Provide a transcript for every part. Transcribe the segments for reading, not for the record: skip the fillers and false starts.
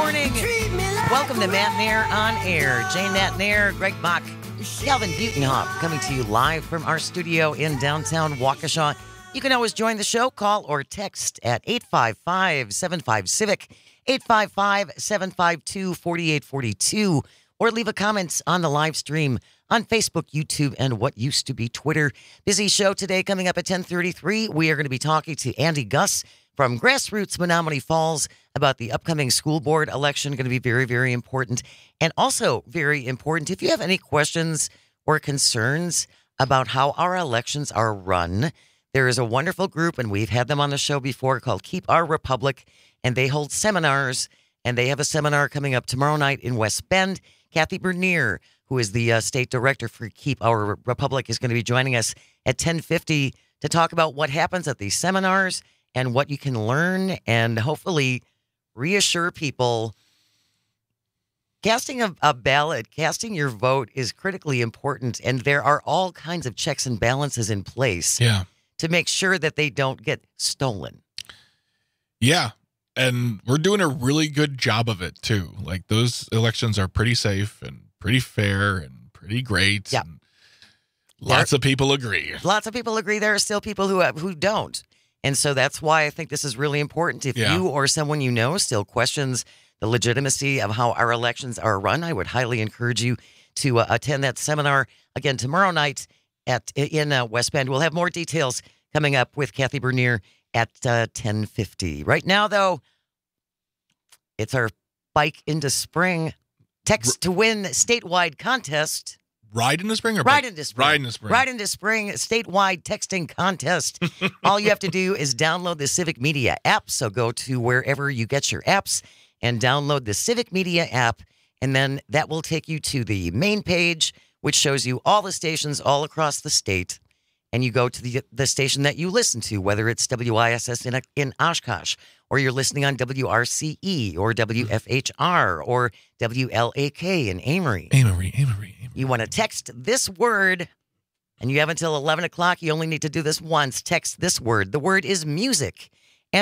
morning. Welcome to Matt Nair on Air. Jane Nat Nair, Greg Bach, Calvin Butenhoff coming to you live from our studio in downtown Waukesha. You can always join the show, call or text at 855-75-CIVIC, 855-752-4842, or leave a comment on the live stream on Facebook, YouTube, and what used to be Twitter. Busy show today coming up at 10:33. We are going to be talking to Andy Gus from Grassroots Menominee Falls about the upcoming school board election. Going to be very, very important. And also very important, if you have any questions or concerns about how our elections are run, there is a wonderful group, and we've had them on the show before, called Keep Our Republic, and they hold seminars, and they have a seminar coming up tomorrow night in West Bend. Kathy Bernier, who is the state director for Keep Our Republic, is going to be joining us at 10:50 to talk about what happens at these seminars and what you can learn and hopefully reassure people. Casting a ballot, casting your vote is critically important, and there are all kinds of checks and balances in place to make sure that they don't get stolen. Yeah, and we're doing a really good job of it, too. Like, those elections are pretty safe and pretty fair and pretty great. Yeah. Lots of people agree. Lots of people agree. There are still people who don't. And so that's why I think this is really important. If you or someone you know still questions the legitimacy of how our elections are run, I would highly encourage you to attend that seminar again tomorrow night in West Bend. We'll have more details coming up with Kathy Bernier at 10:50. Right now, though, it's our Bike into Spring text to win statewide contest. Ride into Spring or Ride into Spring? Ride into Spring. Ride into Spring statewide texting contest. All you have to do is download the Civic Media app. So go to wherever you get your apps and download the Civic Media app. And then that will take you to the main page, which shows you all the stations all across the state. And you go to the station that you listen to, whether it's WISS in Oshkosh, or you're listening on WRCE, or WFHR, or WLAK in Amory. Amory. You want to text this word, and you have until 11 o'clock. You only need to do this once. Text this word. The word is music,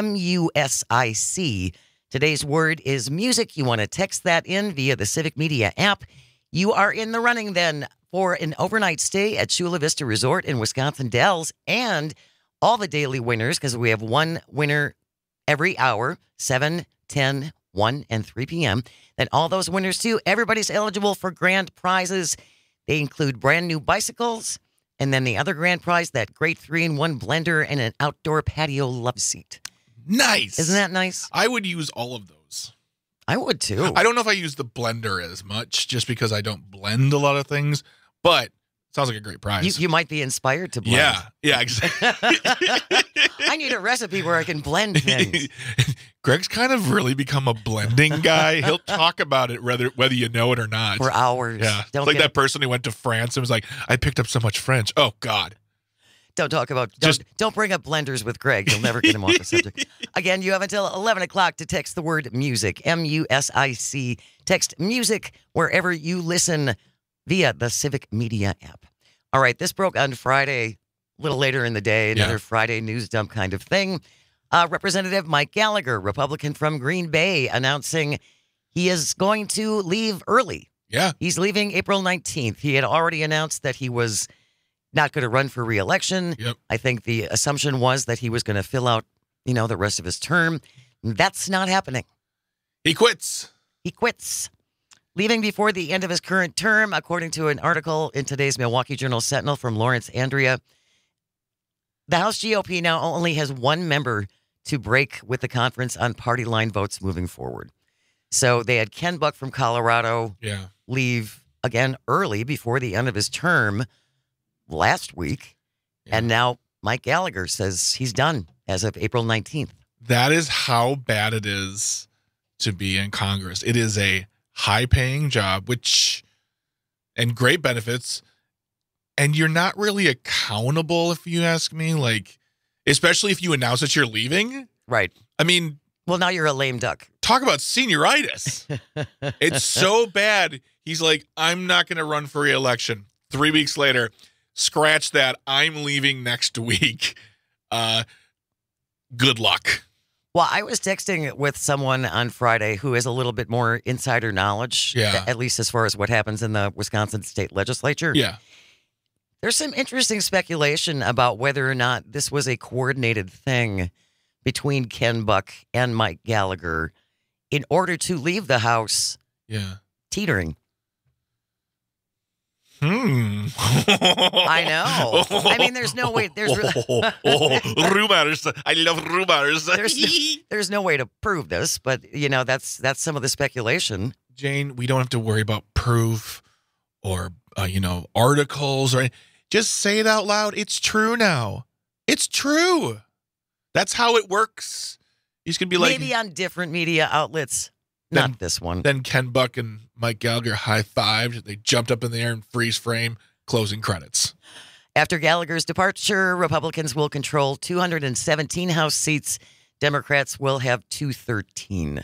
MUSIC. Today's word is music. You want to text that in via the Civic Media app. You are in the running then for an overnight stay at Chula Vista Resort in Wisconsin Dells, and all the daily winners, because we have one winner every hour, 7, 10, 1, and 3 p.m. Then all those winners, too, everybody's eligible for grand prizes. They include brand new bicycles, and then the other grand prize, that great 3-in-1 blender and an outdoor patio love seat. Nice. Isn't that nice? I would use all of those. I would, too. I don't know if I use the blender as much, just because I don't blend a lot of things, but it sounds like a great prize. You might be inspired to blend. Yeah, exactly. I need a recipe where I can blend things. Greg's kind of really become a blending guy. He'll talk about it whether you know it or not. For hours. Yeah. It's like that person who went to France and was like, I picked up so much French. Oh, God. Don't talk about, don't bring up blenders with Greg. You'll never get him off the subject. Again, you have until 11 o'clock to text the word music, MUSIC. Text music wherever you listen via the Civic Media app. All right, this broke on Friday, a little later in the day, another Friday news dump kind of thing. Representative Mike Gallagher, Republican from Green Bay, announcing he is going to leave early. Yeah. He's leaving April 19th. He had already announced that he was not going to run for re-election. Yep. I think the assumption was that he was going to fill out, the rest of his term. That's not happening. He quits. Leaving before the end of his current term, according to an article in today's Milwaukee Journal-Sentinel from Lawrence Andrea. The House GOP now only has one member to break with the conference on party line votes moving forward. So they had Ken Buck from Colorado leave again early before the end of his term last week. Yeah. And now Mike Gallagher says he's done as of April 19th. That is how bad it is to be in Congress. It is a high-paying job, and great benefits, and you're not really accountable, if you ask me, like, especially if you announce that you're leaving. Right. I mean, well, now you're a lame duck. Talk about senioritis. It's so bad. He's like, I'm not going to run for re-election. 3 weeks later, scratch that. I'm leaving next week. Good luck. Well, I was texting with someone on Friday who has a little bit more insider knowledge, Yeah. at least as far as what happens in the Wisconsin state legislature. Yeah. There's some interesting speculation about whether or not this was a coordinated thing between Ken Buck and Mike Gallagher in order to leave the House Yeah. teetering. I know. I mean, there's no way. There's rumors. I love rumors. there's no way to prove this, but that's some of the speculation. Jane, we don't have to worry about proof or articles or just say it out loud. It's true now. It's true. That's how it works. He's gonna be like maybe on different media outlets, not this one. Then Ken Buck and Mike Gallagher high-fived. They jumped up in the air and freeze frame. Closing credits. After Gallagher's departure, Republicans will control 217 House seats. Democrats will have 213.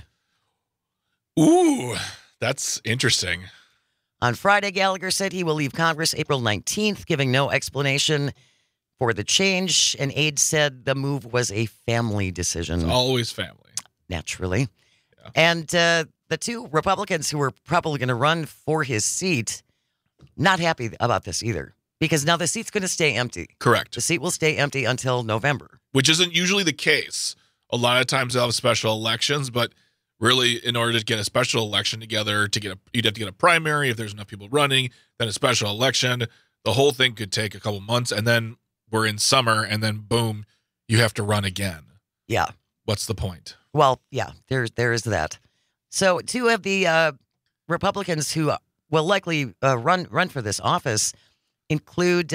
Ooh, that's interesting. On Friday, Gallagher said he will leave Congress April 19th, giving no explanation for the change. An aide said the move was a family decision. It's always family. Naturally. Yeah. And the two Republicans who were probably going to run for his seat, not happy about this either, because now the seat's going to stay empty. Correct. The seat will stay empty until November. Which isn't usually the case. A lot of times they'll have special elections, but really, in order to get a special election together, you'd have to get a primary. If there's enough people running, then a special election. The whole thing could take a couple months, and then we're in summer, and then boom, you have to run again. Yeah. What's the point? Well, yeah, there is that. So two of the Republicans who will likely run for this office include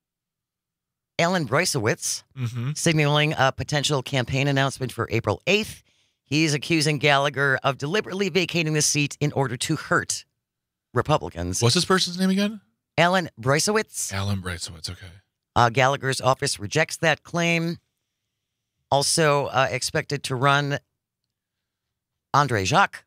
Alan Broisowitz, signaling a potential campaign announcement for April 8th. He's accusing Gallagher of deliberately vacating the seat in order to hurt Republicans. What's this person's name again? Alan Broisowitz. Alan Broisowitz, okay. Gallagher's office rejects that claim. Also expected to run Andre Jacques.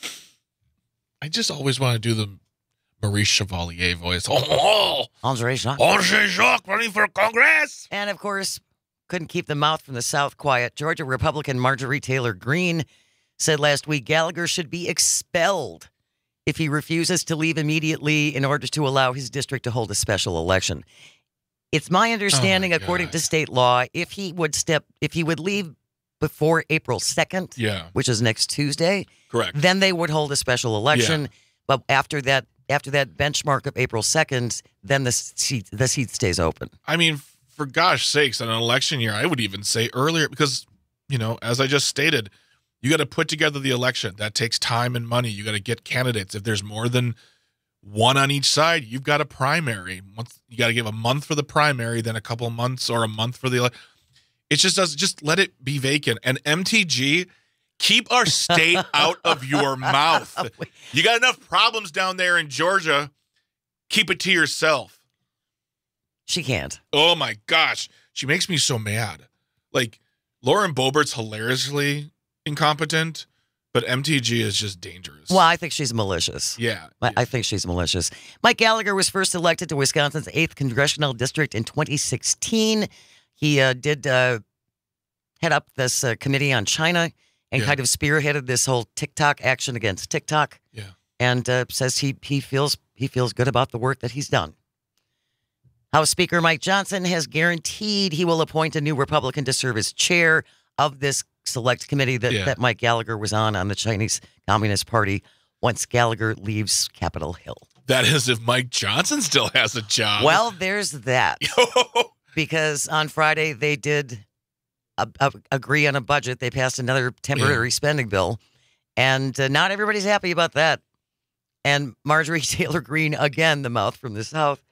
I just always want to do the Maurice Chevalier voice. Oh, Andre Jacques. Andre Jacques running for Congress. And, of course, couldn't keep the mouth from the South quiet. Georgia Republican Marjorie Taylor Greene said last week Gallagher should be expelled if he refuses to leave immediately in order to allow his district to hold a special election. It's my understanding, according to state law, if he would leave before April 2nd, which is next Tuesday, correct, then they would hold a special election. Yeah. But after that benchmark of April 2nd, then the seat stays open. I mean, for gosh sakes, on an election year, I would even say earlier because, as I just stated, you got to put together the election. That takes time and money. You got to get candidates. If there's more than one on each side, you've got a primary. You got to give a month for the primary, then a couple of months or a month for the election. It just let it be vacant. And MTG, keep our state out of your mouth. You got enough problems down there in Georgia. Keep it to yourself. She can't. Oh my gosh. She makes me so mad. Like, Lauren Boebert's hilariously incompetent, but MTG is just dangerous. Well, I think she's malicious. Yeah. I think she's malicious. Mike Gallagher was first elected to Wisconsin's 8th Congressional District in 2016. He did head up this committee on China and kind of spearheaded this whole TikTok action against TikTok. Yeah. And says he feels good about the work that he's done. House Speaker Mike Johnson has guaranteed he will appoint a new Republican to serve as chair of this select committee that Mike Gallagher was on the Chinese Communist Party once Gallagher leaves Capitol Hill. That is if Mike Johnson still has a job. Well, there's that. Because on Friday they did agree on a budget. They passed another temporary spending bill. And not everybody's happy about that. And Marjorie Taylor Greene, again, the mouth from the South,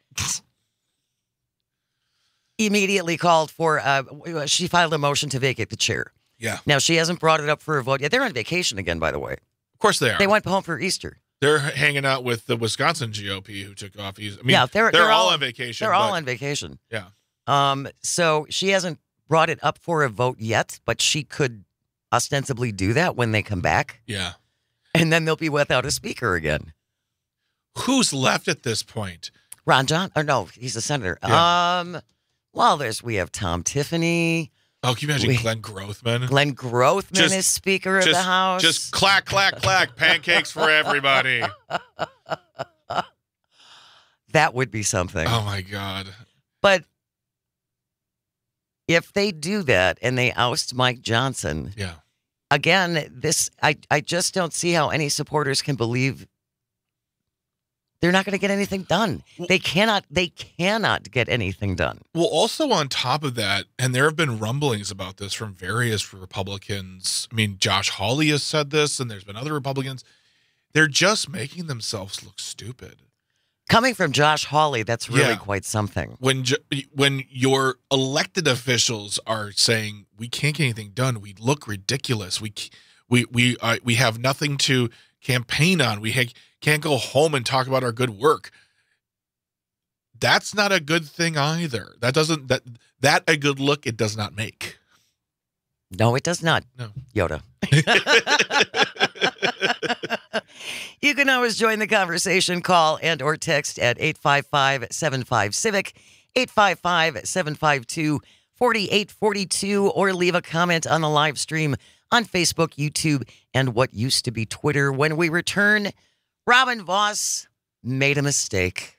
immediately called for, she filed a motion to vacate the chair. Yeah. Now, she hasn't brought it up for a vote yet. They're on vacation again, by the way. Of course they are. They went home for Easter. They're hanging out with the Wisconsin GOP who took off. They're all on vacation. They're all on vacation. Yeah. So she hasn't brought it up for a vote yet, but she could ostensibly do that when they come back. Yeah. And then they'll be without a speaker again. Who's left at this point? Ron John? Or no, he's a senator. Yeah. Well, we have Tom Tiffany. Oh, can you imagine Glenn Grothman? Glenn Grothman is Speaker of the House. Just clack, clack, clack. Pancakes for everybody. That would be something. Oh, my God. But if they do that and they oust Mike Johnson, again, I just don't see how any supporters can believe they're not going to get anything done. They cannot get anything done. Well, also on top of that, and there have been rumblings about this from various Republicans. I mean, Josh Hawley has said this, and there's been other Republicans. They're just making themselves look stupid. Coming from Josh Hawley, that's really quite something. When your elected officials are saying we can't get anything done, we look ridiculous. We have nothing to campaign on. We can't go home and talk about our good work. That's not a good thing either. That a good look it does not make. No, it does not. No. Yoda. You can always join the conversation, call and or text at 855-75-CIVIC, 855-752-4842, or leave a comment on the live stream on Facebook, YouTube, and what used to be Twitter. When we return, Robin Vos made a mistake.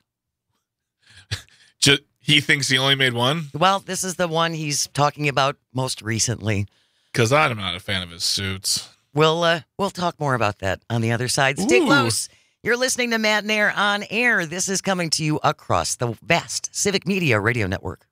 He thinks he only made one? Well, this is the one he's talking about most recently. Because I'm not a fan of his suits. We'll talk more about that on the other side. Stay close. You're listening to Matt and Air on Air. This is coming to you across the vast Civic Media Radio Network.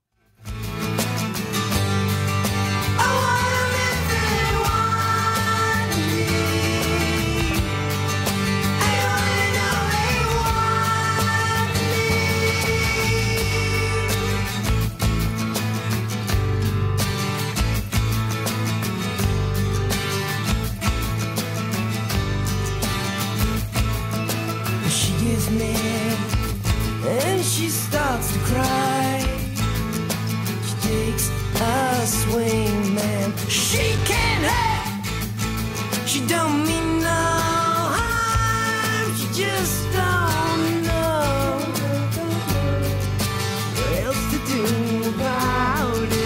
And she starts to cry. She takes a swing, man. She can't help. She don't mean no harm. She just don't know what else to do about it.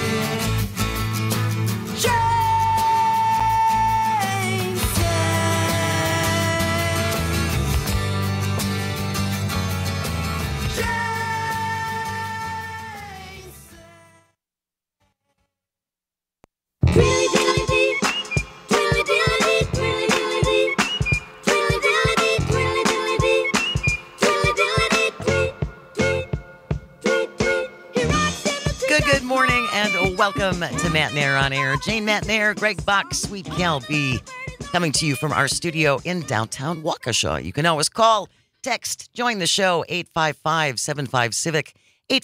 Good morning and welcome to Matt and Air on Air. Jane Matt and Air, Greg Bach, Sweet Cal B, coming to you from our studio in downtown Waukesha. You can always call, text, join the show, 855-75-CIVIC,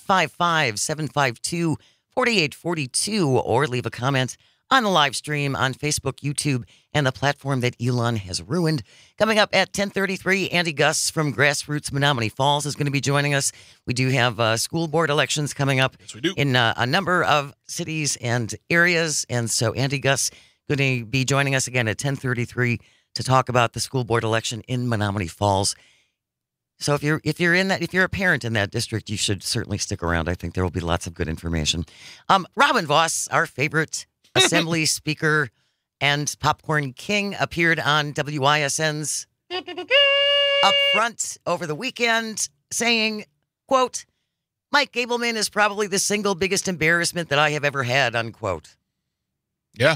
855-752-4842, or leave a comment on the live stream on Facebook, YouTube, and the platform that Elon has ruined. Coming up at 10:33, Andy Gus from Grassroots Menominee Falls is going to be joining us. We do have school board elections coming up in a number of cities and areas. And so Andy Gus going to be joining us again at 10:33 to talk about the school board election in Menominee Falls. So if you're a parent in that district, you should certainly stick around. I think there will be lots of good information. Robin Vos, our favorite Assembly Speaker and Popcorn King, appeared on WISN's Up Front over the weekend saying, quote, Mike Gableman is probably the single biggest embarrassment that I have ever had, unquote. Yeah.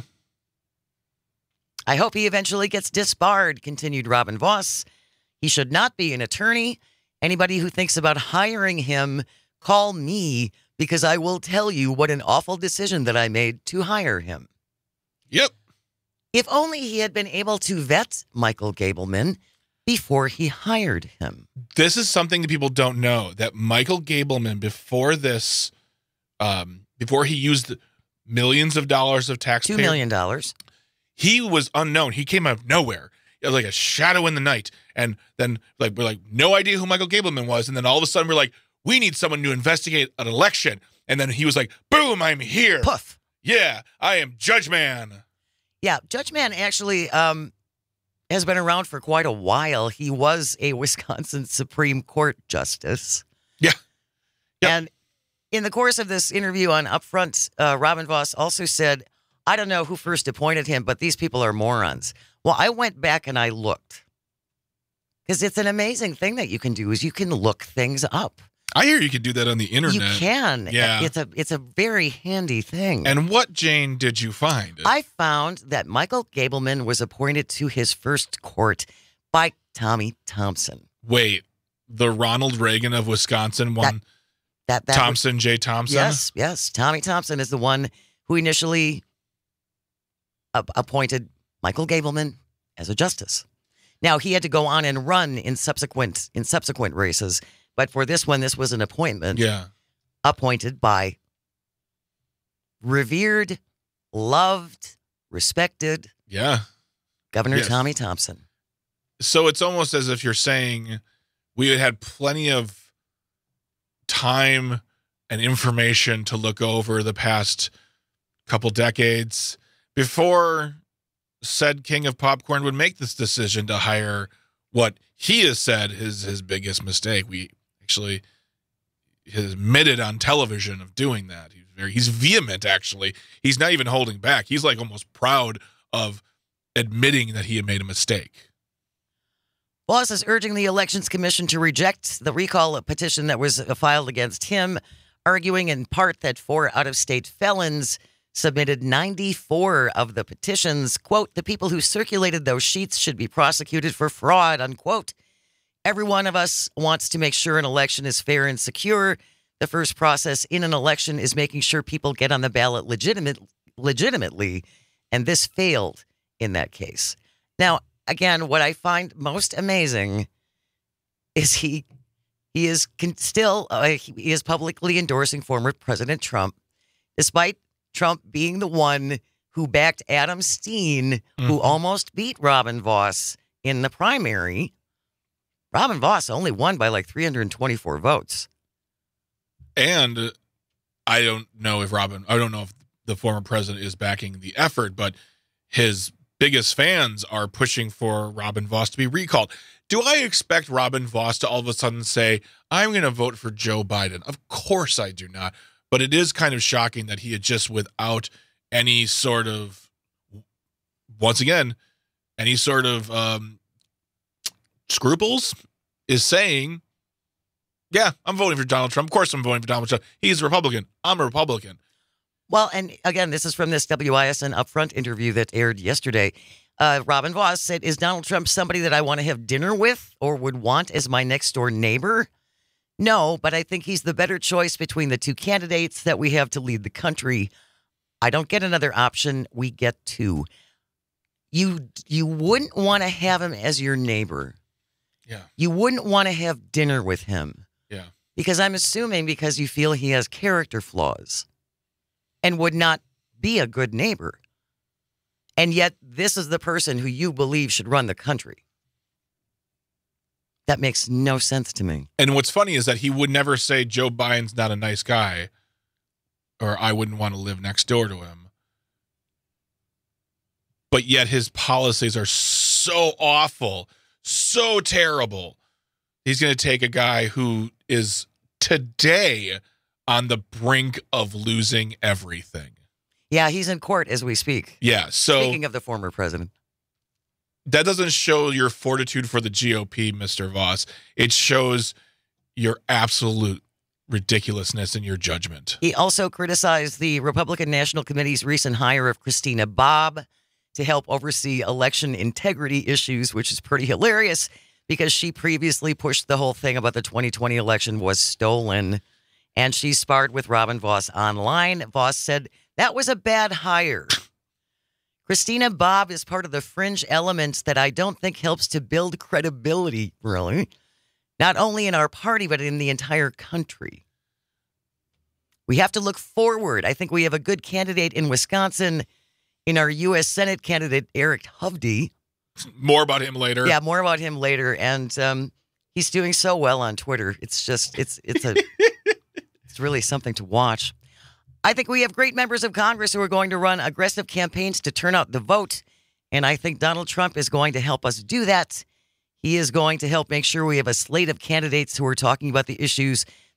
I hope he eventually gets disbarred, continued Robin Vos. He should not be an attorney. Anybody who thinks about hiring him, call me, because I will tell you what an awful decision that I made to hire him. Yep. If only he had been able to vet Michael Gableman before he hired him. This is something that people don't know, that Michael Gableman, before this, before he used millions of dollars of taxpayer, $2 million. He was unknown. He came out of nowhere. It was like a shadow in the night. And then we're like, no idea who Michael Gableman was. And then all of a sudden we're like, we need someone to investigate an election. And then he was like, boom, I'm here. Puff. Yeah, I am Judge Man. Yeah, Judge Man actually has been around for quite a while. He was a Wisconsin Supreme Court justice. Yeah. Yep. And in the course of this interview on Upfront, Robin Vos also said, I don't know who first appointed him, but these people are morons. Well, I went back and I looked. Because it's an amazing thing that you can do is you can look things up. I hear you can do that on the internet. You can. Yeah. It's a very handy thing. And what, Jane, did you find? I found that Michael Gableman was appointed to his first court by Tommy Thompson. Wait, the Ronald Reagan of Wisconsin one? That Thompson, J. Thompson? Yes. Tommy Thompson is the one who initially appointed Michael Gableman as a justice. Now, he had to go on and run in subsequent races, but for this one, this was an appointment appointed by revered, loved, respected Governor Tommy Thompson. So it's almost as if you're saying we had plenty of time and information to look over the past couple decades before said king of popcorn would make this decision to hire what he has said is his biggest mistake. We actually has admitted on television of doing that. He's vehement, actually. He's not even holding back. He's like almost proud of admitting that he had made a mistake. Voss is urging the Elections Commission to reject the recall petition that was filed against him, arguing in part that 4 out-of-state felons submitted 94 of the petitions. Quote, the people who circulated those sheets should be prosecuted for fraud, unquote. Every one of us wants to make sure an election is fair and secure. The first process in an election is making sure people get on the ballot legitimately, and this failed in that case. Now, again, what I find most amazing is he is publicly endorsing former President Trump, despite Trump being the one who backed Adam Steen, who almost beat Robin Voss in the primary. Robin Voss only won by like 324 votes. And I don't know if the former president is backing the effort, but his biggest fans are pushing for Robin Voss to be recalled. Do I expect Robin Voss to all of a sudden say, I'm going to vote for Joe Biden? Of course I do not. But it is kind of shocking that he had just without any sort of, once again, any sort of scruples is saying, yeah, I'm voting for Donald Trump. Of course I'm voting for Donald Trump. He's a Republican. I'm a Republican. Well, and again, this is from this WISN Upfront interview that aired yesterday. Robin Voss said, is Donald Trump somebody that I want to have dinner with or would want as my next door neighbor? No, but I think he's the better choice between the two candidates that we have to lead the country. I don't get another option. We get two. You wouldn't want to have him as your neighbor. Yeah. You wouldn't want to have dinner with him. Yeah. Because I'm assuming because you feel he has character flaws and would not be a good neighbor. And yet this is the person who you believe should run the country. That makes no sense to me. And what's funny is that he would never say Joe Biden's not a nice guy or I wouldn't want to live next door to him. But yet his policies are so awful, so terrible. He's going to take a guy who is today on the brink of losing everything. Yeah, he's in court as we speak. Yeah, so speaking of the former president. That doesn't show your fortitude for the GOP, Mr. Voss. It shows your absolute ridiculousness in your judgment. He also criticized the Republican National Committee's recent hire of Christina Bobb to help oversee election integrity issues, which is pretty hilarious because she previously pushed the whole thing about the 2020 election was stolen. And she sparred with Robin Voss online. Voss said that was a bad hire. Christina Bobb is part of the fringe elements that I don't think helps to build credibility, really. Not only in our party, but in the entire country. We have to look forward. I think we have a good candidate in Wisconsin in our U.S. Senate candidate, Eric Hovde. More about him later. Yeah, more about him later. And he's doing so well on Twitter. It's just, it's really something to watch. I think we have great members of Congress who are going to run aggressive campaigns to turn out the vote. And I think Donald Trump is going to help us do that. He is going to help make sure we have a slate of candidates who are talking about the issues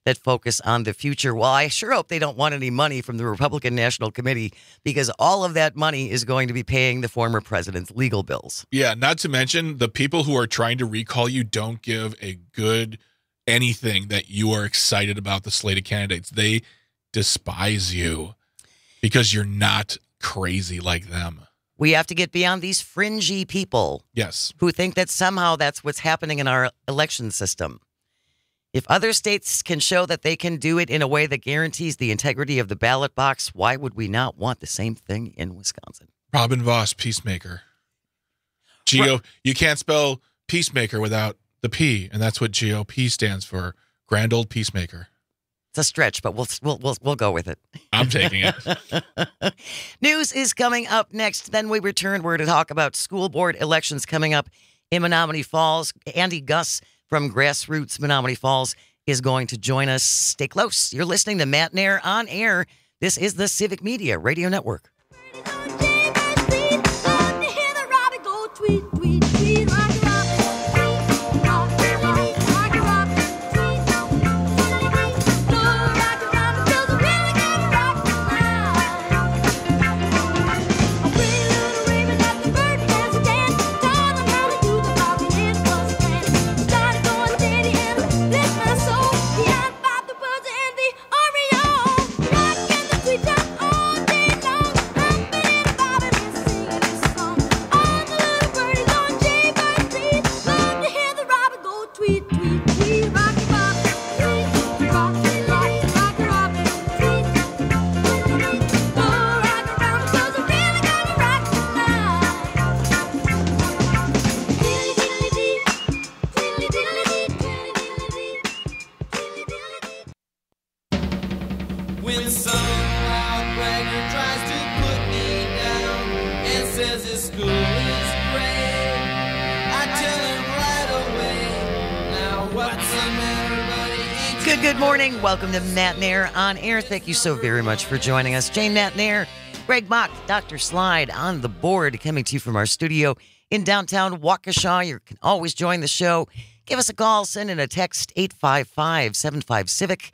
that focus on the future. Well, I sure hope they don't want any money from the Republican National Committee, because all of that money is going to be paying the former president's legal bills. Yeah, not to mention the people who are trying to recall you don't give a good anything that you are excited about the slate of candidates. They despise you because you're not crazy like them. We have to get beyond these fringy people. Yes. Who think that somehow that's what's happening in our election system. If other states can show that they can do it in a way that guarantees the integrity of the ballot box, why would we not want the same thing in Wisconsin? Robin Voss, peacemaker. You can't spell peacemaker without the P, and that's what GOP stands for. Grand old peacemaker. It's a stretch, but we'll go with it. I'm taking it. News is coming up next. Then we return. We're to talk about school board elections coming up in Menomonee Falls. Andy Gus from Grassroots Menomonee Falls is going to join us. Stay close. You're listening to Matt Nair on air. This is the Civic Media Radio Network. When some loud bragger tries to put me down and says his school is great, I tell him right away, now what's the matter, buddy? Good morning. Welcome to Matt Nair on air. Thank you so very much for joining us. Jane Matt Nair, Greg Mock, Dr. Slide on the board, coming to you from our studio in downtown Waukesha. You can always join the show. Give us a call, send in a text, 855-75-CIVIC,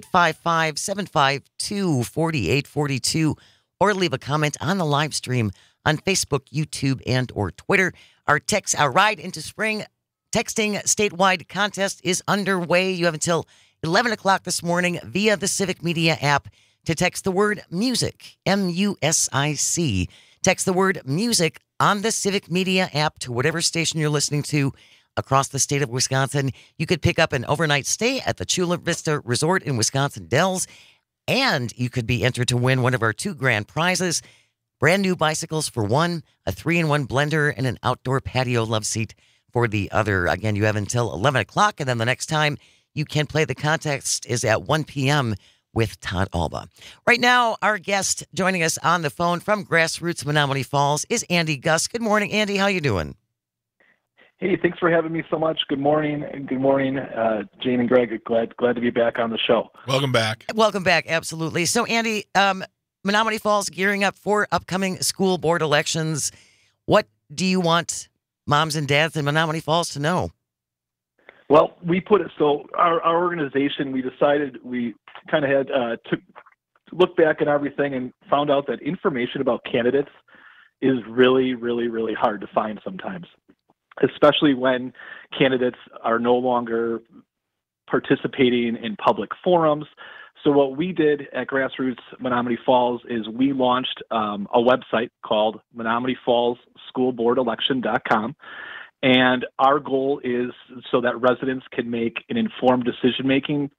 855-752-4842, or leave a comment on the live stream on Facebook, YouTube, and or Twitter. Our Ride into Spring texting statewide contest is underway. You have until 11 o'clock this morning via the Civic Media app to text the word music, M-U-S-I-C. Text the word music on the Civic Media app to whatever station you're listening to across the state of Wisconsin. You could pick up an overnight stay at the Chula Vista Resort in Wisconsin Dells, and you could be entered to win one of our 2 grand prizes: brand new bicycles for one, a 3-in-1 blender, and an outdoor patio love seat for the other. Again, you have until 11 o'clock, and then the next time you can play the contest is at 1 p.m. with Todd Alba. Right now, our guest joining us on the phone from Grassroots Menomonee Falls is Andy Gus. Good morning, Andy. How you doing? Hey, thanks for having me so much. Good morning, Jane and Greg. Glad to be back on the show. Welcome back. Welcome back, absolutely. So, Andy, Menomonee Falls gearing up for upcoming school board elections. What do you want moms and dads in Menomonee Falls to know? Well, our organization, we decided we kind of had to look back at everything and found out that information about candidates is really, really, really hard to find sometimes, especially when candidates are no longer participating in public forums. So what we did at Grassroots Menomonee Falls is we launched a website called MenomoneeFallsSchoolBoardElection.com. And our goal is so that residents can make informed decisions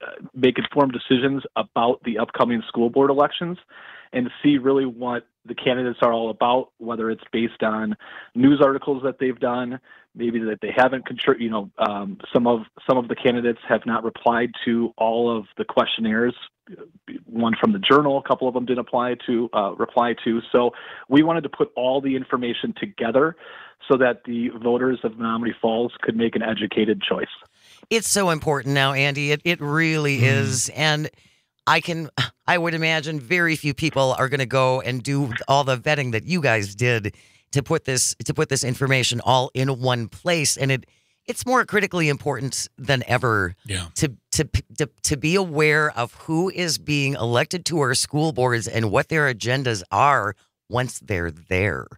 about the upcoming school board elections and see really what the candidates are all about, whether it's based on news articles that they've done, maybe that they haven't some of the candidates have not replied to all of the questionnaires. One from the Journal, a couple of them didn't reply to. So we wanted to put all the information together so that the voters of Menomonee Falls could make an educated choice. It's so important now, Andy. It really is. And I would imagine very few people are going to go and do all the vetting that you guys did to put this information all in one place. And it's more critically important than ever to to be aware of who is being elected to our school boards and what their agendas are once they're there.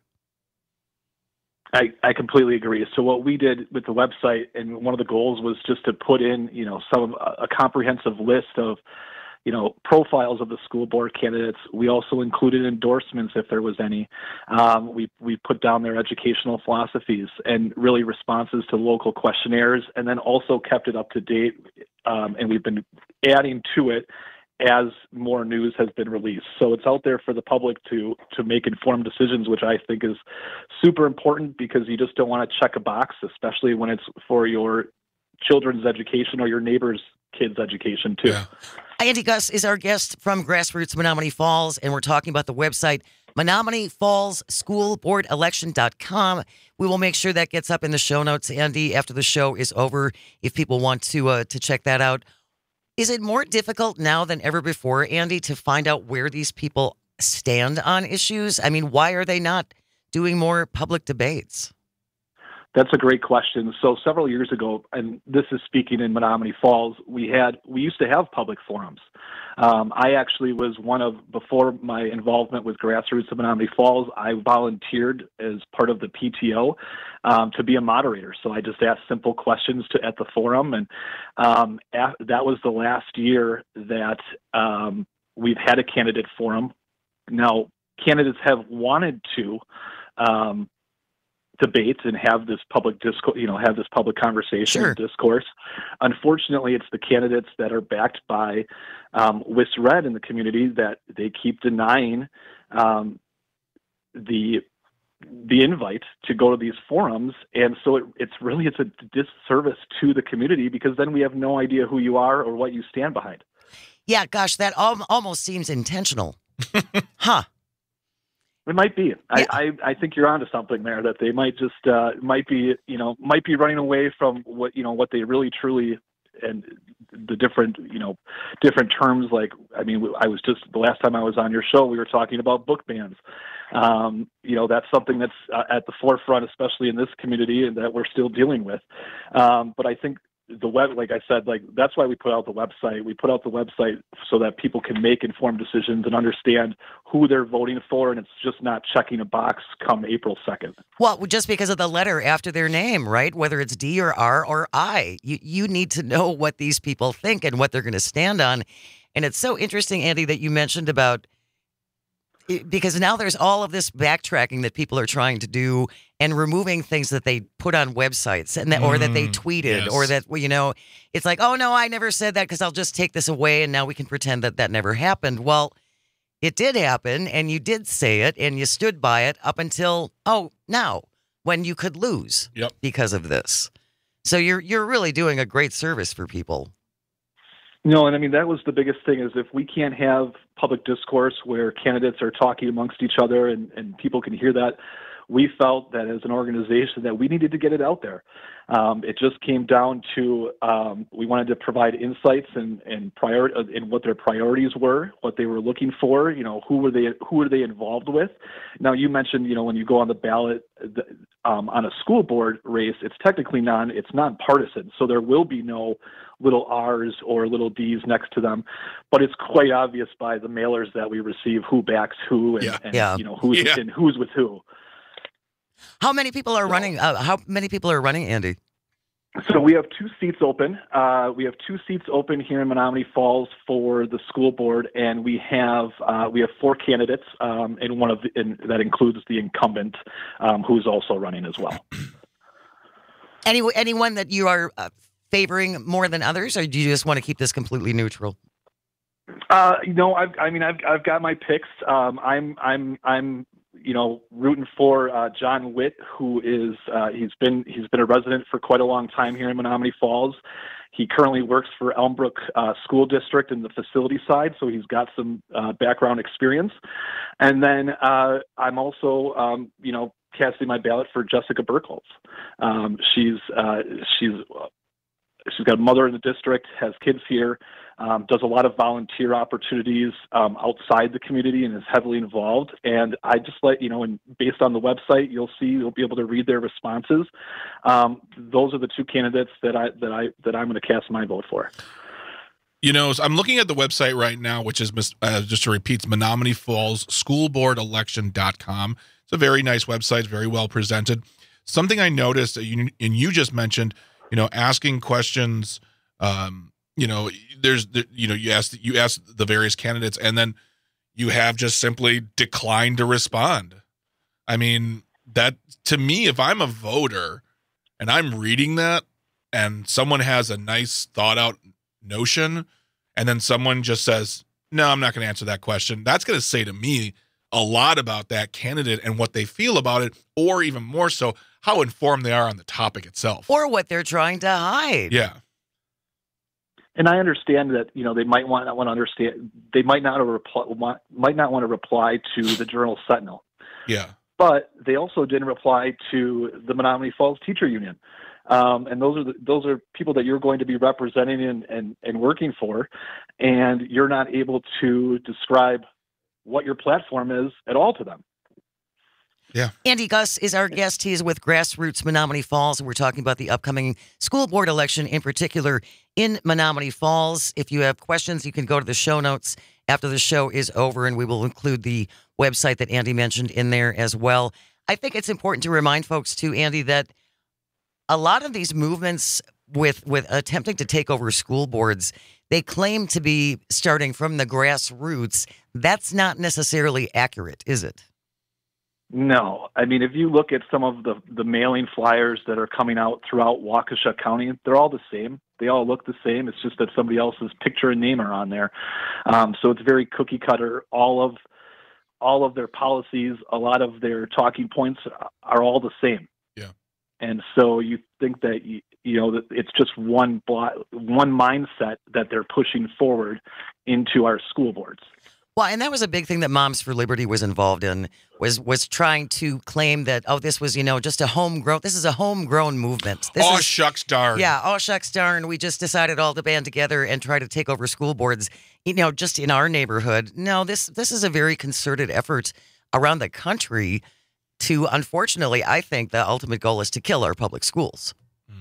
I completely agree. So what we did with the website, and one of the goals was just to put in, a comprehensive list of, profiles of the school board candidates. We also included endorsements if there was any. We put down their educational philosophies and really responses to local questionnaires, and then also kept it up to date. And we've been adding to it as more news has been released. So it's out there for the public to make informed decisions, which I think is super important, because you just don't want to check a box, especially when it's for your children's education or your neighbor's kids' education too. Yeah. Andy Gus is our guest from Grassroots Menominee Falls, and we're talking about the website Menominee Falls School Board Election.com. We will make sure that gets up in the show notes, Andy, after the show is over, if people want to check that out. Is it more difficult now than ever before, Andy, to find out where these people stand on issues? I mean, why are they not doing more public debates? That's a great question. So several years ago, and this is speaking in Menominee Falls, we used to have public forums. I actually was before my involvement with Grassroots of Menominee Falls, I volunteered as part of the PTO to be a moderator. So I just asked simple questions at the forum, and that was the last year that we've had a candidate forum. Now, candidates have wanted to debate and have this public discourse, have this public conversation and discourse. Unfortunately, it's the candidates that are backed by WIS-Red in the community that they keep denying the invite to go to these forums. And so it's a disservice to the community, because then we have no idea who you are or what you stand behind. Yeah, gosh, that almost seems intentional. Huh. It might be. Yeah. I think you're onto something there, that they might just might be running away from what they really truly, and the different terms. Like, I mean, the last time I was on your show, we were talking about book bans. That's something that's at the forefront, especially in this community, and that we're still dealing with. But I think the web, like I said, that's why we put out the website. We put out the website so that people can make informed decisions and understand who they're voting for, and it's just not checking a box come April 2nd. Well, just because of the letter after their name, right? Whether it's D or R or I, you need to know what these people think and what they're going to stand on. And it's so interesting, Andy, that you mentioned about, because now there's all of this backtracking that people are trying to do and removing things that they put on websites and or that they tweeted, yes. or that, it's like, oh, no, I never said that because I'll just take this away and now we can pretend that never happened. Well, it did happen, and you did say it, and you stood by it up until, now, when you could lose because of this. So you're really doing a great service for people. No, and I mean, that was the biggest thing, is if we can't have public discourse where candidates are talking amongst each other and people can hear that, we felt that as an organization that we needed to get it out there. It just came down to we wanted to provide insights and in what their priorities were, what they were looking for. Who were they involved with? Now, you mentioned when you go on the ballot on a school board race, it's technically it's nonpartisan, so there will be no little R's or little D's next to them, but it's quite obvious by the mailers that we receive who backs who and who's with who. How many people are running? How many people are running, Andy? So we have 2 seats open. We have 2 seats open here in Menominee Falls for the school board, and we have 4 candidates, and that includes the incumbent, who's also running as well. Anyone that you are favoring more than others, or do you just want to keep this completely neutral? I've got my picks. I'm rooting for John Witt, who is he's been a resident for quite a long time here in Menominee Falls. He currently works for Elmbrook School District in the facility side, so he's got some background experience. And then I'm also casting my ballot for Jessica Burkholz. She's got a mother in the district, has kids here, does a lot of volunteer opportunities outside the community, and is heavily involved. And I just and based on the website, you'll be able to read their responses. Those are the 2 candidates that I'm going to cast my vote for. So I'm looking at the website right now, which is, just to repeat, Menominee Falls schoolboardelection.com. It's a very nice website, very well presented. Something I noticed, and you just mentioned, asking questions. You ask the various candidates, and then you have just simply declined to respond. I mean, that to me, if I'm a voter and I'm reading that, and someone has a nice thought out notion, and then someone just says, "No, I'm not going to answer that question," that's going to say to me a lot about that candidate and what they feel about it, or even more so, how informed they are on the topic itself, or what they're trying to hide. Yeah. And I understand that they might not want to understand. They might not want to reply to the Journal Sentinel. Yeah. But they also didn't reply to the Menominee Falls Teacher Union, and those are people that you're going to be representing and working for, and you're not able to describe what your platform is at all to them. Yeah. Andy Gus is our guest. He is with Grassroots Menominee Falls, and we're talking about the upcoming school board election, in particular in Menominee Falls. If you have questions, you can go to the show notes after the show is over, and we will include the website that Andy mentioned in there as well. I think it's important to remind folks, too, Andy, that a lot of these movements with attempting to take over school boards, they claim to be starting from the grassroots. That's not necessarily accurate, is it? No. I mean, if you look at some of the mailing flyers that are coming out throughout Waukesha County, they're all the same. They all look the same. It's just that somebody else's picture and name are on there. So it's very cookie cutter. All of their policies, a lot of their talking points are all the same. Yeah. And so you think that that it's just one mindset that they're pushing forward into our school boards. Well, and that was a big thing that Moms for Liberty was involved in, was trying to claim that, this was, just this is a homegrown movement. Shucks darn. Yeah, shucks darn. We just decided all to band together and try to take over school boards, just in our neighborhood. No, this is a very concerted effort around the country to, unfortunately, I think the ultimate goal is to kill our public schools.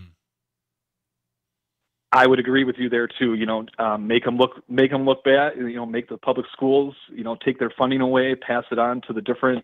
I would agree with you there too. Make them look bad. Make the public schools, take their funding away, pass it on to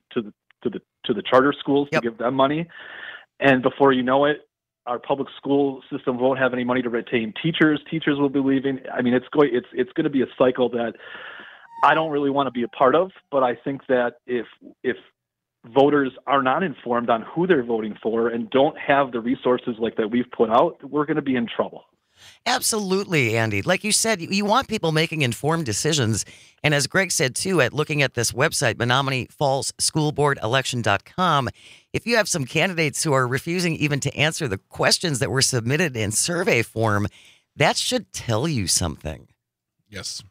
the charter schools to give them money, and before you know it, our public school system won't have any money to retain teachers. Teachers will be leaving. I mean, it's going to be a cycle that I don't really want to be a part of. But I think that if voters are not informed on who they're voting for and don't have the resources like that we've put out, we're going to be in trouble. Absolutely, Andy. Like you said, you want people making informed decisions. And as Greg said, too, at looking at this website, Menominee Falls schoolboardelection.com, if you have some candidates who are refusing even to answer the questions that were submitted in survey form, that should tell you something. Yes.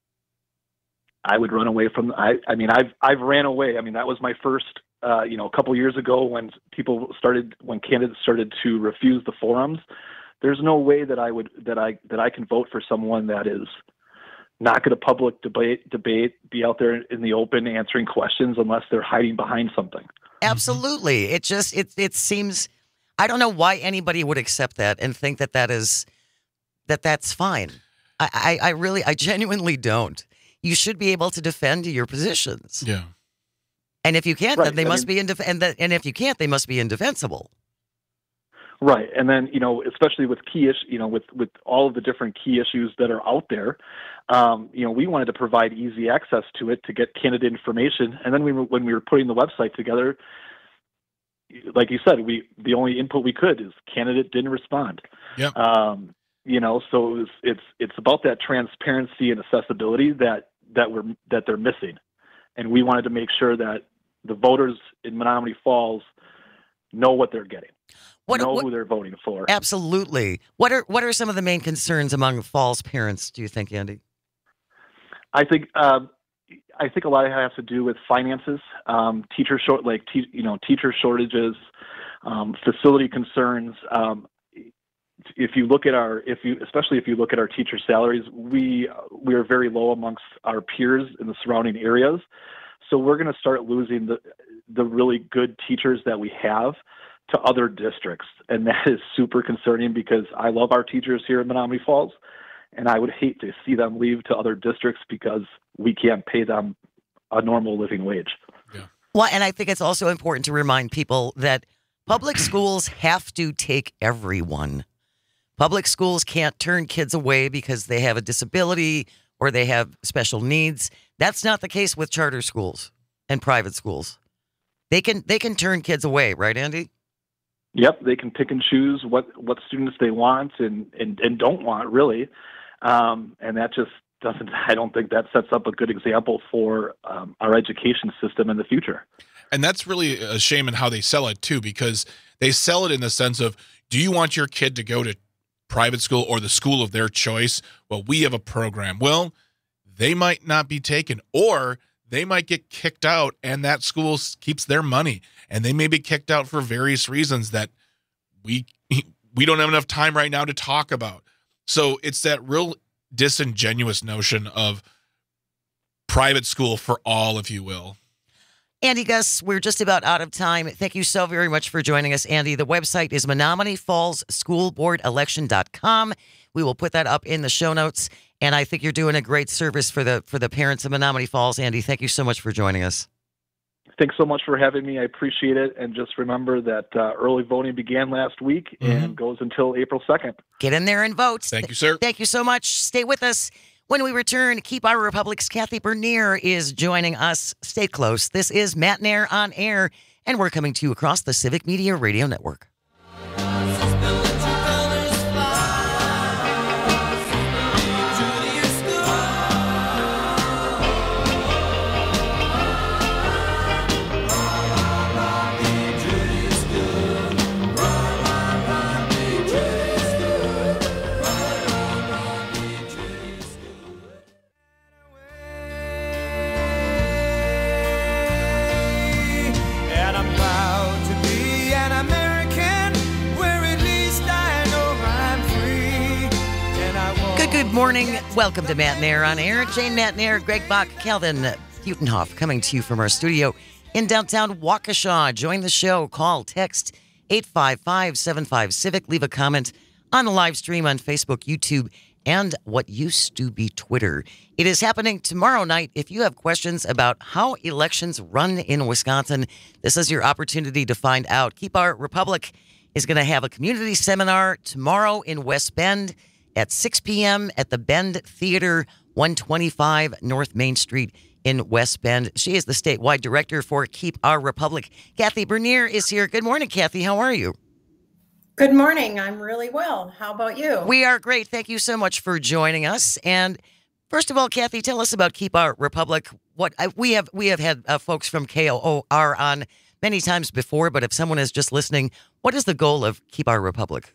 I would run away from, I've ran away. I mean, that was my first, a couple years ago when candidates started to refuse the forums. There's no way that I can vote for someone that is not going to public debate, be out there in the open answering questions unless they're hiding behind something. Absolutely. It seems, I don't know why anybody would accept that and think that's fine. I genuinely don't. You should be able to defend your positions. Yeah. And if you can't, then they must be and if you can't, they must be indefensible. Right. And then, especially with key issues, with all of the different key issues that are out there, we wanted to provide easy access to it to get candidate information. And then when we were putting the website together, like you said, the only input we could is candidate didn't respond. Yeah. So it's about that transparency and accessibility that they're missing. And we wanted to make sure that the voters in Menominee Falls know what they're getting. Who they're voting for. Absolutely. What are some of the main concerns among Falls parents, do you think, Andy? I think a lot of it has to do with finances, teacher shortages, facility concerns. Especially if you look at our teacher salaries, we are very low amongst our peers in the surrounding areas. So we're going to start losing the really good teachers that we have to other districts. And that is super concerning because I love our teachers here in Menominee Falls. and I would hate to see them leave to other districts because we can't pay them a normal living wage. Well, and I think it's also important to remind people that public schools have to take everyone. Public schools can't turn kids away because they have a disability or they have special needs. That's not the case with charter schools and private schools. They can turn kids away, right, Andy? Yep, they can pick and choose what students they want and don't want, really. And that just doesn't, I don't think that sets up a good example for our education system in the future. And that's really a shame in how they sell it, too, because they sell it in the sense of, do you want your kid to go to private school or the school of their choice? Well, we have a program. Well, they might not be taken, or they might get kicked out and that school keeps their money, and they may be kicked out for various reasons that we don't have enough time right now to talk about. So it's that real disingenuous notion of private school for all, if you will. Andy Gus, we're just about out of time. Thank you so very much for joining us, Andy. The website is Menominee-Falls-School-Board-Election.com. We will put that up in the show notes, and I think you're doing a great service for the parents of Menominee Falls. Andy, thank you so much for joining us. Thanks so much for having me. I appreciate it. And just remember that early voting began last week and goes until April 2nd. Get in there and vote. Thank you, sir. Thank you so much. Stay with us. When we return, Keep Our Republic's Kathy Bernier is joining us. Stay close. This is Matt Nair on Air, and we're coming to you across the Civic Media Radio Network. Good morning. Welcome to Matt Nair on Air. Jane Matt Nair, Greg Bach, Calvin Butenhoff coming to you from our studio in downtown Waukesha. Join the show. Call, text 855-75-CIVIC. Leave a comment on the live stream on Facebook, YouTube, and what used to be Twitter. It is happening tomorrow night. If you have questions about how elections run in Wisconsin, this is your opportunity to find out. Keep Our Republic is going to have a community seminar tomorrow in West Bend at 6 p.m. at the Bend Theater, 125 North Main Street in West Bend. She is the statewide director for Keep Our Republic. Kathy Bernier is here. Good morning, Kathy. How are you? Good morning. I'm really well. How about you? We are great. Thank you so much for joining us. And first of all, Kathy, tell us about Keep Our Republic. We have had folks from KOR on many times before, but if someone is just listening, what is the goal of Keep Our Republic?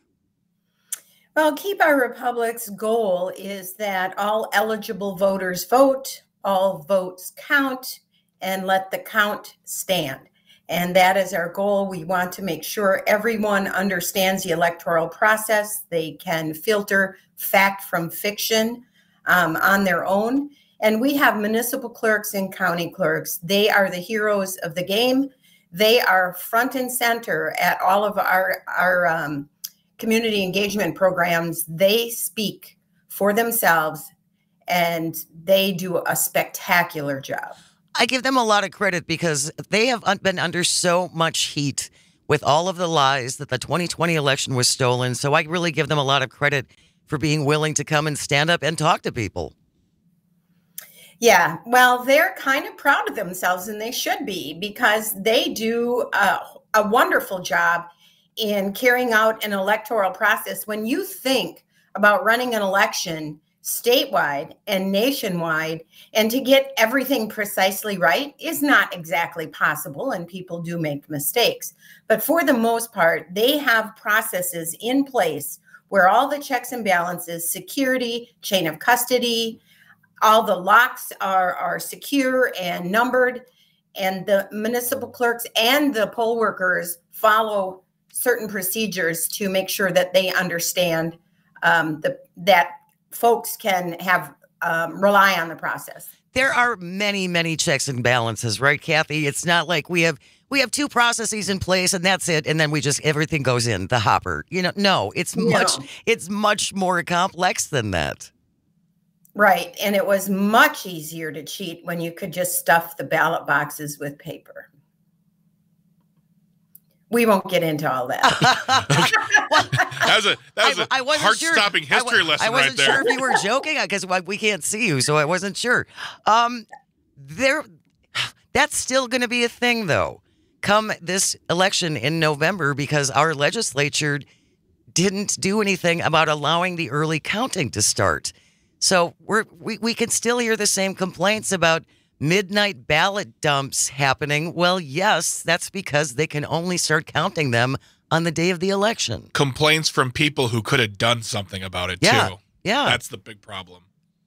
Well, Keep Our Republic's goal is that all eligible voters vote, all votes count, and let the count stand. And that is our goal. We want to make sure everyone understands the electoral process. They can filter fact from fiction on their own. And we have municipal clerks and county clerks. They are the heroes of the game. They are front and center at all of our community engagement programs. They speak for themselves, and they do a spectacular job. I give them a lot of credit because they have been under so much heat with all of the lies that the 2020 election was stolen. So I really give them a lot of credit for being willing to come and stand up and talk to people. Yeah, well, they're kind of proud of themselves, and they should be, because they do a wonderful job in carrying out an electoral process. When you think about running an election statewide and nationwide, and to get everything precisely right is not exactly possible, and people do make mistakes. But for the most part, they have processes in place where all the checks and balances, security, chain of custody, all the locks are secure and numbered, and the municipal clerks and the poll workers follow certain procedures to make sure that they understand that folks can have rely on the process. There are many, many checks and balances, right, Kathy? It's not like we have two processes in place and that's it, and then we just everything goes in the hopper. No, it's much more complex than that. Right. And it was much easier to cheat when you could just stuff the ballot boxes with paper. We won't get into all that. Well, That was a I wasn't sure. heart-stopping history lesson I wasn't right there. sure if you were joking because we can't see you, so I wasn't sure. There, that's still going to be a thing, though, come this election in November, because our legislature didn't do anything about allowing the early counting to start. So we can still hear the same complaints about midnight ballot dumps happening. Well, yes, that's because they can only start counting them on the day of the election. Complaints from people who could have done something about it, Yeah, too. yeah. That's the big problem.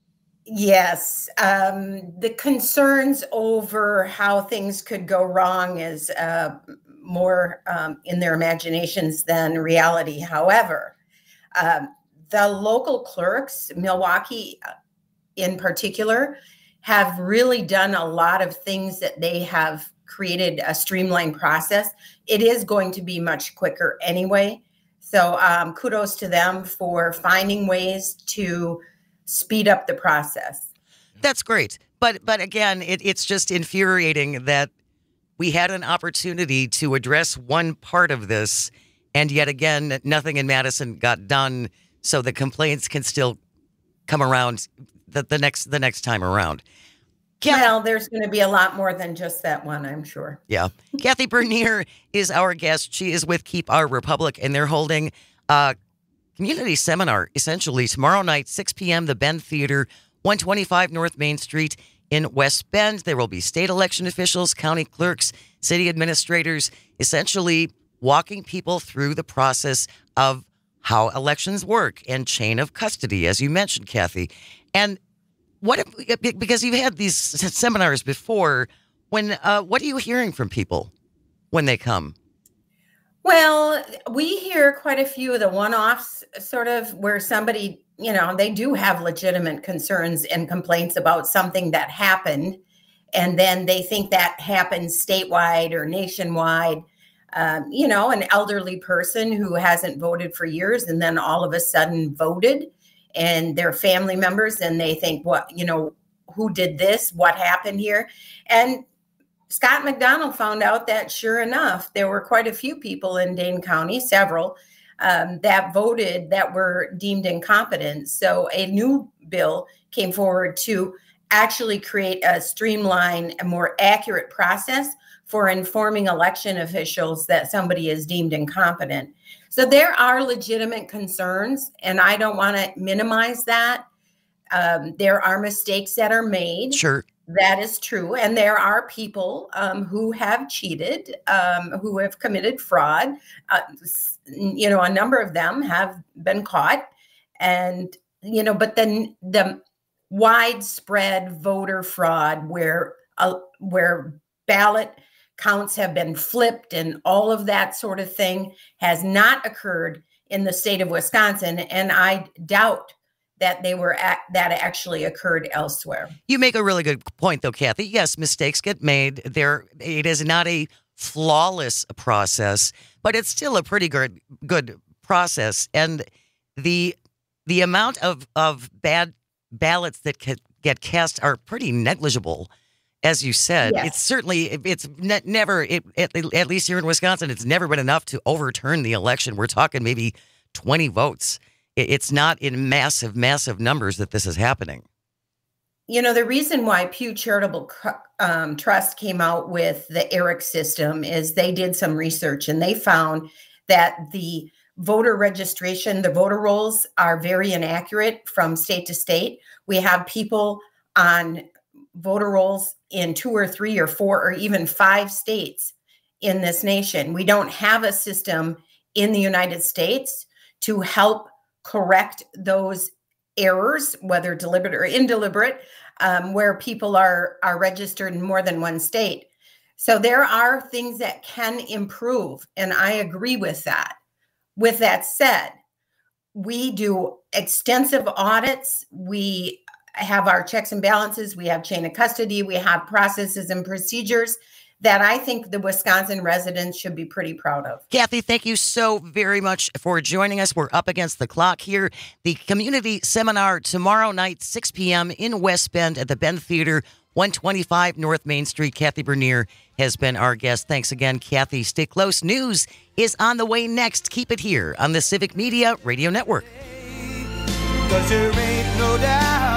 Yes. The concerns over how things could go wrong is more in their imaginations than reality. However, the local clerks, Milwaukee in particular, have really done a lot of things that they have created a streamlined process. It is going to be much quicker anyway. So kudos to them for finding ways to speed up the process. That's great. But again, it's just infuriating that we had an opportunity to address one part of this, and yet again, nothing in Madison got done, so the complaints can still come around the next time around. Well, there's going to be a lot more than just that one, I'm sure. Yeah. Kathy Bernier is our guest. She is with Keep Our Republic, and they're holding a community seminar, essentially, tomorrow night, 6 p.m., the Bend Theater, 125 North Main Street in West Bend. There will be state election officials, county clerks, city administrators, essentially walking people through the process of how elections work and chain of custody, as you mentioned, Kathy. And because you've had these seminars before, what are you hearing from people when they come? Well, we hear quite a few of the one-offs, sort of where somebody, they do have legitimate concerns and complaints about something that happened, and then they think that happens statewide or nationwide. An elderly person who hasn't voted for years and then all of a sudden voted, and their family members, and they think, who did this? What happened here? And Scott McDonald found out that, sure enough, there were quite a few people in Dane County, several, that voted that were deemed incompetent. So a new bill came forward to actually create a streamlined, a more accurate process for informing election officials that somebody is deemed incompetent. So there are legitimate concerns, and I don't want to minimize that. There are mistakes that are made. Sure. That is true. And there are people who have cheated, who have committed fraud. A number of them have been caught. And, but then the widespread voter fraud where ballot counts have been flipped and all of that sort of thing has not occurred in the state of Wisconsin. And I doubt that that actually occurred elsewhere. You make a really good point, though, Kathy. Yes, mistakes get made. It is not a flawless process, but it's still a pretty good process. And the amount of bad ballots that get cast are pretty negligible. As you said, yes. It's never, at least here in Wisconsin, it's never been enough to overturn the election. We're talking maybe 20 votes. It's not in massive, massive numbers that this is happening. The reason why Pew Charitable Trust came out with the ERIC system is they did some research and they found that the voter registration, the voter rolls are very inaccurate from state to state. We have people on voter rolls in 2 or 3 or 4 or even 5 states in this nation. We don't have a system in the United States to help correct those errors, whether deliberate or indeliberate, where people are registered in more than one state. So there are things that can improve, and I agree with that. With that said, we do extensive audits. We have our checks and balances. We have chain of custody. We have processes and procedures that I think the Wisconsin residents should be pretty proud of. Kathy, thank you so very much for joining us. We're up against the clock here. The community seminar tomorrow night, 6 p.m. in West Bend at the Bend Theater, 125 North Main Street. Kathy Bernier has been our guest. Thanks again, Kathy. Stay close. News is on the way next. Keep it here on the Civic Media Radio Network. 'Cause there ain't no doubt